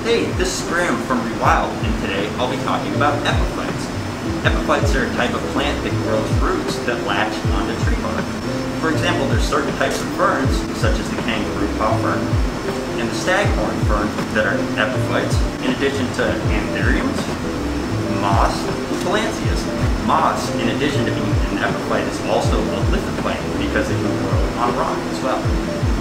Hey, this is Graham from Rewild, and today I'll be talking about epiphytes. Epiphytes are a type of plant that grows roots that latch onto tree bark. For example, there's certain types of ferns, such as the kangaroo paw fern and the staghorn fern, that are epiphytes, in addition to anthuriums, moss, and tillandsias. Moss, in addition to being an epiphyte, is also a lithophite because it can grow on rock as well.